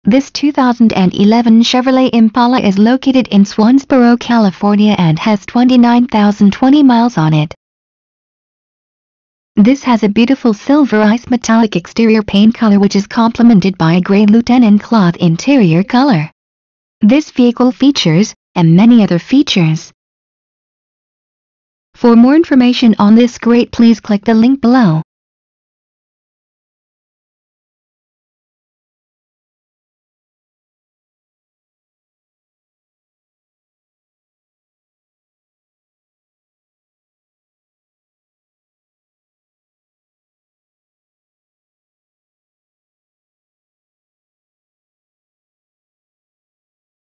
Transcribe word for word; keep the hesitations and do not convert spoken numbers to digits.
This two thousand eleven Chevrolet Impala is located in Swansboro, California and has twenty-nine thousand twenty miles on it. This has a beautiful silver ice metallic exterior paint color which is complemented by a gray lieutenant cloth interior color. This vehicle features, and many other features. For more information on this great, please click the link below.